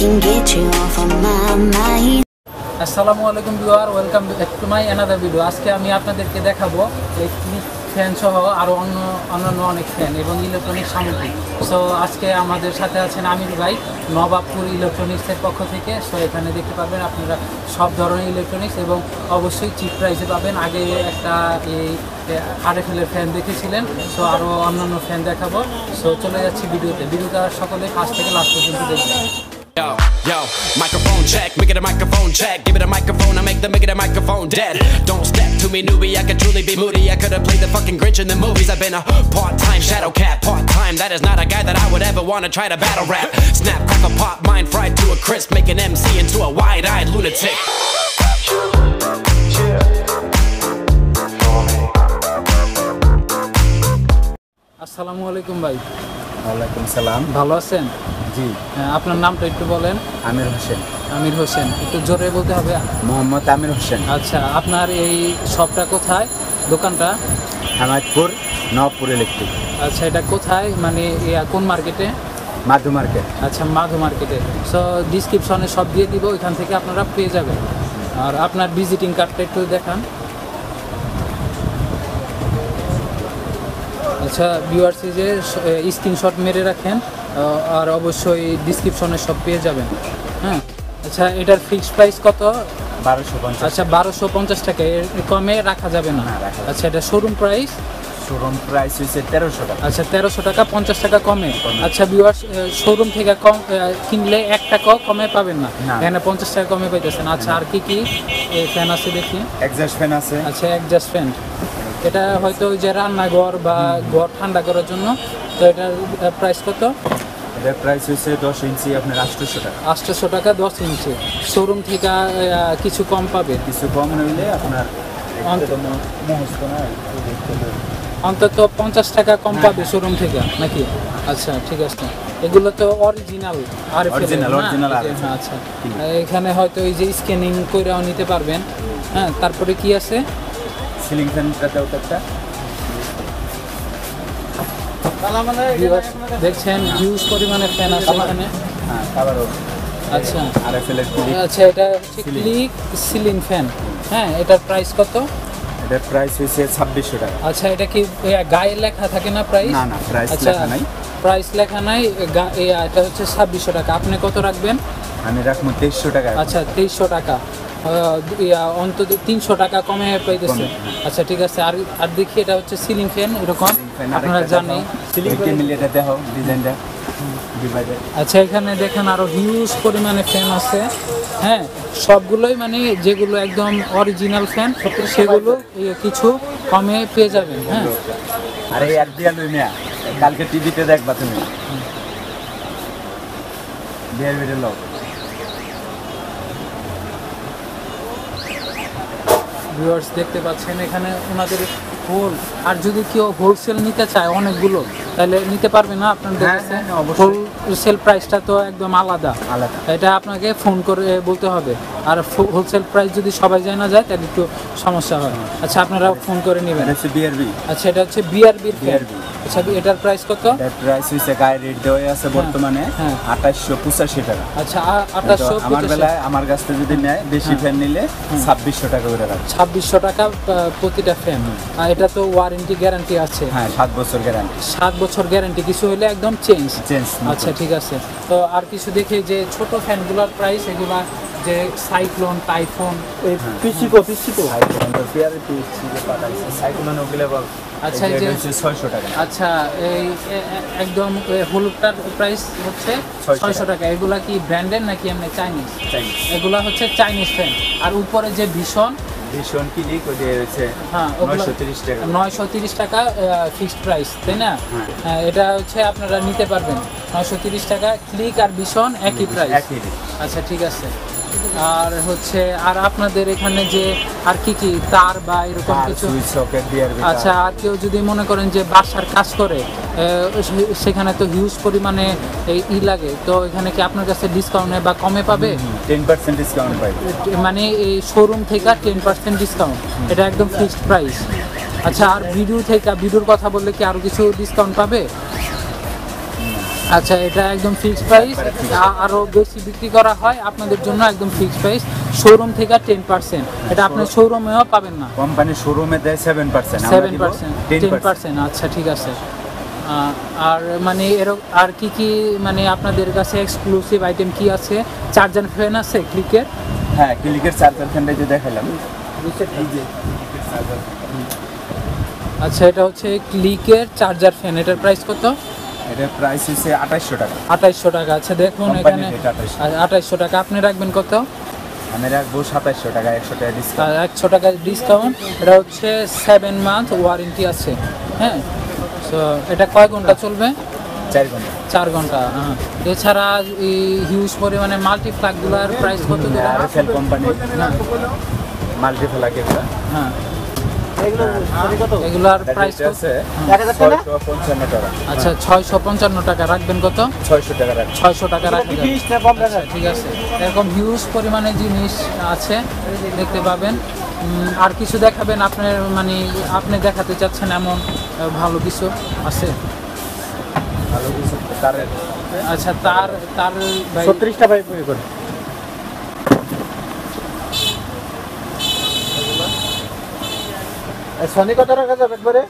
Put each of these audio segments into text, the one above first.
can get you off of my mind. আসসালামু আলাইকুম viewer, welcome back to my another video. আজকে আমি আপনাদেরকে দেখাবো এই ফ্যান সহ আরও অন্যান্য অনেক ফ্যান এবং ইলেকট্রনিক সামগ্রী। সো আজকে আমাদের সাথে আছেন আমির ভাই, নবাবপুর ইলেকট্রনিক্সের পক্ষ থেকে। সো এখানে দেখতে পাবেন আপনারা সব ধরনের ইলেকট্রনিক্স এবং অবশ্যই চিপ প্রাইসে পাবেন। আগে একটা এই আরএফএলের ফ্যান দেখেছিলেন, সো আরও অন্যান্য ফ্যান দেখাবো। সো চলে যাচ্ছি ভিডিওটা সকলে ফার্স্ট থেকে লাস্ট পর্যন্ত দেখবেন। Yo, microphone check, make it a microphone check. Give it a microphone, I make the microphone dead. Don't step to me, newbie, I could truly be moody. I could have played the fucking Grinch in the movies. I've been a part-time shadow cat, part-time. That is not a guy that I would ever want to try to battle rap. Snap, crackle, pop, mind fried to a crisp. Make an MC into a wide-eyed lunatic. আসসালামু আলাইকুম ভাই। ওয়ালাইকুম সালাম। ভালো আছেন? জি। আপনার নামটা একটু বলেন। আমির হোসেন। আমির হোসেন, একটু জোরে বলতে হবে। মোহাম্মদ আমির হোসেন। আচ্ছা, আপনার এই শপটা কোথায়, দোকানটা? হামাদপুর, নবপুর ইলেকট্রিক। আচ্ছা, এটা কোথায়, মানে কোন মার্কেটে? মাধু মার্কেট। আচ্ছা, মাধু মার্কেটে। সো ডিসক্রিপশনে সব দিয়ে দিব, ওইখান থেকে আপনারা পেয়ে যাবেন। আর আপনার ভিজিটিং কার্ডটা একটু দেখান। আচ্ছা ভিউয়ার্স, যে স্ক্রিনশট মেরে রাখেন, আর অবশ্যই ডিসক্রিপশনে সব পেয়ে যাবেন। হ্যাঁ, আচ্ছা, এটার ফিক্সড প্রাইস কত? 1250। আচ্ছা, 1250 টাকা, এর কমে রাখা যাবে না? আচ্ছা, এটা শোরুম প্রাইস? শোরুম প্রাইস হচ্ছে 1300 টাকা। আচ্ছা, 1300 টাকা, 50 টাকা কমে। আচ্ছা ভিউয়ার্স, শোরুম থেকে কম কিনলে 1 টাকাও কমে পাবেন না, এখানে 50 টাকা কমে পাইতেছেন। আচ্ছা, আর কি কি ফ্যান আছে দেখি? এক্সজস্ট ফ্যান আছে। আচ্ছা, এক্সজস্ট ফ্যান, এটা হয়তো ওই যে রান্নাঘর বা ঘর ঠান্ডা করার জন্য। তো এটার প্রাইস কত? এটার প্রাইস হচ্ছে 10 ইঞ্চি আপনার 800 টাকা। 800 টাকা 10 ইঞ্চি। শোরুম থেকে কিছু কম পাবে? কিছু কম হইলে আপনার অন্তত 50 টাকা কম পাবে শোরুম থেকে নাকি? আচ্ছা, ঠিক আছে। এগুলো তো অরিজিনাল অরিজিনাল। আচ্ছা, এখানে হয়তো এই যে স্ক্যানিং করেও নিতে পারবেন। হ্যাঁ, তারপরে কি আছে? সিলিং ফ্যানটাও একটা দেখছেন, হিউজ পরিমাণে ফ্যান আছে এখানে। হ্যাঁ, আবারও আচ্ছা, আরএফএলের ক্লিক। আচ্ছা, এটা হচ্ছে ক্লিক সিলিং ফ্যান। হ্যাঁ, এটার প্রাইস কত? এটার প্রাইস হচ্ছে 2600 টাকা। আচ্ছা, এটা কি গায়ে লেখা থাকে না প্রাইস? না, প্রাইস লেখা নাই। প্রাইস লেখা নাই, এটা হচ্ছে 2600 টাকা। আপনি কত রাখবেন? আমি রাখবো 2300 টাকা। আচ্ছা, 2300 টাকা, অন্তত 300 টাকা কমে পাইতেছে। আচ্ছা, ঠিক আছে। আর দেখি, এটা হচ্ছে সিলিং ফ্যান, এরকম আপনারা জানেন। সিলিং ফ্যান মিলিয়ে দেখো ডিজাইনটা। আচ্ছা, এখানে দেখেন আরো হিউজ পরিমাণে ফ্যান আছে। হ্যাঁ, সবগুলোই মানে যেগুলো একদম অরিজিনাল ফ্যান, সেগুলো কিছু কমে পেয়ে যাবেন। হ্যাঁ, আরে এক দিয়া লই মিয়া, কালকে টিভিতে দেখবা তুমি। বিয়ার ভিডিও লও। ভিউয়ার্স দেখতে পাচ্ছেন এখানে ওনাদের হোল। আর যদি কেউ হোলসেল নিতে চায় অনেকগুলো, তাহলে নিতে পারবে না আপনাদের কাছে? হোলসেল প্রাইসটা তো একদম আলাদা। এটা আপনাকে ফোন করে বলতে হবে। আর হোলসেল প্রাইস যদি সবাই জানা যায় তাহলে একটু সমস্যা হয়। আচ্ছা, আপনারা ফোন করে নেবেন। আচ্ছা, এটা হচ্ছে বিআরবির ফ্যান। আচ্ছা, এটার প্রাইস কত? এটার প্রাইস হইছে গায়ে রেট দেওয়া আছে বর্তমানে 2885 টাকা। আচ্ছা, 2885। আমার কাছ থেকে যদি নেয় বেশি ফ্যান নিলে 2600 টাকা করে রাখবে। 2600 টাকা প্রতিটা ফ্যান। আর এটা তো ওয়ারেন্টি গ্যারান্টি আছে? হ্যাঁ, 7 বছর গ্যারান্টি। 7 বছর গ্যারান্টি, কিছু হলে একদম চেঞ্জ। আচ্ছা, ঠিক আছে। তো আর কিছু দেখি যে ছোট ফ্যানগুলোর প্রাইস, এগুলা যে সাইক্লোন, টাইফুন, পিসিকো সাইক্লোন তো পিআরপি যে পাঠাইছে সাইক্লোন ওগুলো বল। আচ্ছা, এই যে 600 টাকা। আচ্ছা, এই একদম হলুদটার প্রাইস হচ্ছে 600 টাকা। এগুলা কি ব্র্যান্ডেড নাকি এমনি চাইনিজ? এগুলা হচ্ছে চাইনিজ ফ্যান। আর উপরে যে ভীষণ ক্লিক ওটা হচ্ছে 930 টাকা। 930 টাকা ফিক্সড প্রাইস, তাই না? হ্যাঁ, এটা হচ্ছে আপনারা নিতে পারবেন 930 টাকা। ক্লিক আর ভীষণ একই প্রাইস। আচ্ছা, ঠিক আছে। আর হচ্ছে আর আপনাদের এখানে যে আর কি কি তার বা এরকম কিছু? আচ্ছা, আর কেউ যদি মনে করেন যে বাসার কাজ করে, সেখানে তো হিউজ পরিমাণে লাগে, তো এখানে কি আপনার কাছে ডিসকাউন্ট বা কমে পাবে? 10% ডিসকাউন্ট পাবে, মানে এই শোরুম থেকে 10% ডিসকাউন্ট, এটা একদম ফিক্সড প্রাইস। আচ্ছা, আর ভিডিওর কথা বললে কি আরো কিছু ডিসকাউন্ট পাবে? আচ্ছা, এটা একদম ফিক্সড প্রাইস, আরো বেশি বিক্রি করা হয় আপনাদের জন্য একদম ফিক্সড প্রাইস, শোরুম থেকে 10%। এটা আপনি শোরুমেও পাবেন না, কোম্পানি শোরুমে দেয় 7%, 10%। আচ্ছা ঠিক আছে। আর মানে আর কি কি মানে আপনাদের কাছে এক্সক্লুসিভ আইটেম কি আছে? চার্জার ফ্যান আছে ক্লিকের? হ্যাঁ, ক্লিকের চার্জার ফ্যানটা যে দেখাইলাম। আচ্ছা, এটা হচ্ছে ক্লিকের চার্জার ফ্যান, এটার প্রাইস কত? এটার প্রাইস হচ্ছে 2800 টাকা। 2800 টাকা। আচ্ছা দেখুন এখানে 2800 টাকা। আপনি রাখবেন কত? আমি রাখবো 2700 টাকা, 100 টাকা ডিসকাউন্ট। 100 টাকা ডিসকাউন্ট। এটা হচ্ছে 7 মান্থ ওয়ারেন্টি আছে। হ্যাঁ, তো এটা কয় ঘন্টা চলবে? 4 ঘন্টা। 4 ঘন্টা। হ্যাঁ, এছাড়া এই হিউজ পরিমাণে মাল্টিপ্লাগগুলোর প্রাইস কত? আরএফএল কোম্পানি মাল্টিপ্লাগ এগুলো। হ্যাঁ, এগুলার প্রাইস আছে 655 টাকা। আচ্ছা, 655 টাকা। রাখবেন কত? 600 টাকা রাখবেন। 600 টাকা রাখবেন। আচ্ছা, ঠিক আছে। এরকম হিউজ পরিমাণে জিনিস আছে, দেখতে পাবেন। আর কিছু দেখাবেন আপনার, মানে আপনি দেখাতে চাচ্ছেন এমন ভালো কিছু আছে? ভালো কিছু তারের। আচ্ছা, তার 36টা পাইপ করে। সোনি কত রাখা যাবে একবারে?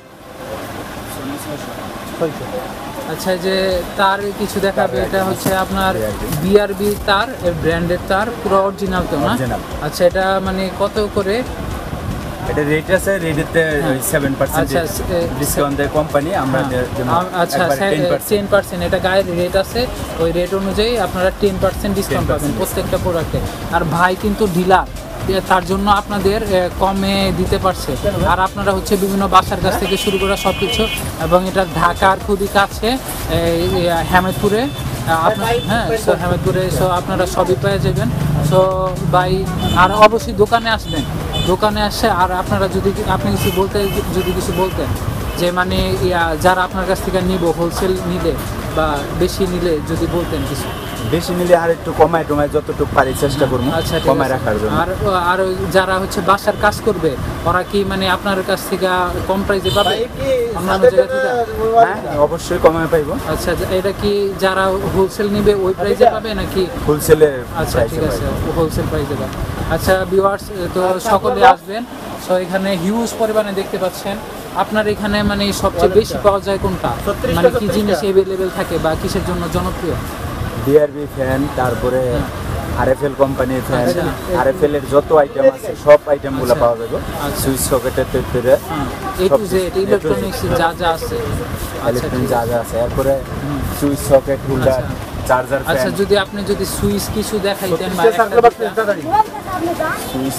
আচ্ছা, যে তার কিছু দেখাবে, এটা হচ্ছে আপনার বিআরবি তার, ব্র্যান্ডের তার, পুরো অরিজিনাল তো না? আচ্ছা, এটা মানে কত করে? এটা রেট আছে, রেটেতে 7% ডিসকাউন্ট দেয় কোম্পানি। আমরা আচ্ছা 10%, এটা গায়ের রেট আছে, ওই রেট অনুযায়ী আপনারা 10% ডিসকাউন্ট পাবেন প্রত্যেকটা প্রোডাক্টে। আর ভাই কিন্তু ডিলার, তার জন্য আপনাদের কমে দিতে পারছে। আর আপনারা হচ্ছে বিভিন্ন বাসার কাছ থেকে শুরু করা সব কিছু, এবং এটা ঢাকার খুবই কাছে হেমেদপুরে। হ্যাঁ, সো হেমেদপুরে সো আপনারা সবই পেয়ে যাবেন। সো ভাই, আর অবশ্যই দোকানে আসবেন, দোকানে আসে। আর আপনারা আপনি কিছু বলতেন যে মানে যারা আপনার কাছ থেকে নিব, হোলসেল নিলে বা বেশি নিলে যদি বলতেন কিছু। বেশি নিলে আর একটু কমায় যতটুকু পারি চেষ্টা করবো। আচ্ছা, কমায় রাখার জন্য। আর যারা হচ্ছে বাসার কাজ করবে, ওরা কি মানে আপনার কাছ থেকে কম প্রাইসে পাবে অন্যান্য জায়গা থেকে? হ্যাঁ, অবশ্যই কমায় পাইবো। আচ্ছা, এটা কি যারা হোলসেল নিবে ওই প্রাইসে পাবে নাকি হোলসেলে? আচ্ছা ঠিক আছে, হোলসেল প্রাইসে পাবে। আচ্ছা ভিউয়ার্স, তো সকলে আসবেন। সো এখানে হিউজ পরিমাণে দেখতে পাচ্ছেন। আপনার এখানে মানে সবচেয়ে বেশি পাওয়া যায় কোনটা, মানে কি জিনিস অ্যাভেলেবেল থাকে বা কিসের জন্য জনপ্রিয়? বিআরবি ফ্যান, তারপরে আরএফএল কোম্পানির ফ্যান। আরএফএল এর যত আইটেম আছে সব আইটেমগুলো পাওয়া যাবে। সুইচ সকেটের থেকে এ টু জেড ইলেকট্রনিক্স যা যা আছে, ইলেকট্রনিক যা যা আছে। এরপরে সুইচ সকেট, হোল্ডার, চার্জার। আচ্ছা, আপনি যদি সুইচ কিছু দেখাইতেন বা সুইচ।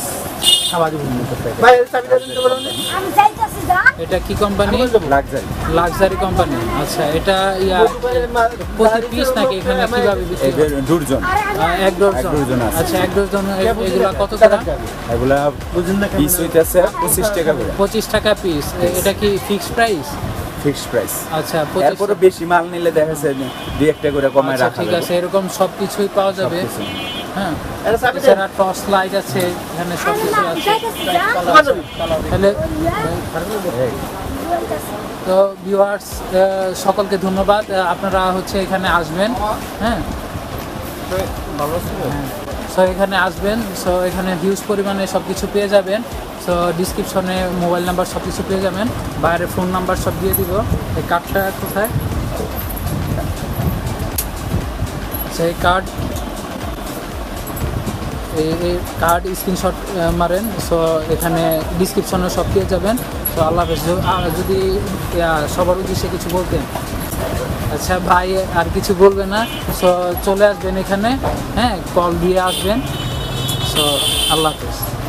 এটা কি কোম্পানি? Luxury company. আচ্ছা, এটা প্রতি পিস নাকি এখানে কিভাবে বিক্রি? Dozen, 1 dozen. আচ্ছা, 1 ডজন। এগুলা কত টাকা? এগুলা পিস হইতাছে 25 টাকা করে। 25 টাকা পিস। এটা কি ফিক্সড প্রাইস? Fixed price. আচ্ছা, এরপরে বেশি মাল নিলে দেখা যাচ্ছে 2-1 করে কমায় রাখা ঠিক আছে, এরকম সব কিছুই পাওয়া যাবে। হ্যাঁ, এছাড়া টর্চ লাইট আছে, এখানে সব কিছু আছে। তাহলে তো ভিউয়ার্স, সকলকে ধন্যবাদ। আপনারা হচ্ছে এখানে আসবেন। হ্যাঁ, সো এখানে আসবেন। সো এখানে হিউজ পরিমাণে সব কিছু পেয়ে যাবেন। সো ডিসক্রিপশনে মোবাইল নাম্বার সব কিছু পেয়ে যাবেন, বাইরে ফোন নাম্বার সব দিয়ে দিব। এই কার্ডটা কোথায়? সেই কার্ড, এই কার্ড স্ক্রিনশট মারেন। সো এখানে ডিসক্রিপশনে সব পেয়ে যাবেন। তো আল্লাহ হাফেজ। যদি সবার উদ্দেশ্যে কিছু বলতেন? আচ্ছা ভাই, আর কিছু বলবে না। সো চলে আসবেন এখানে, হ্যাঁ, কল দিয়ে আসবেন। সো আল্লাহ হাফেজ।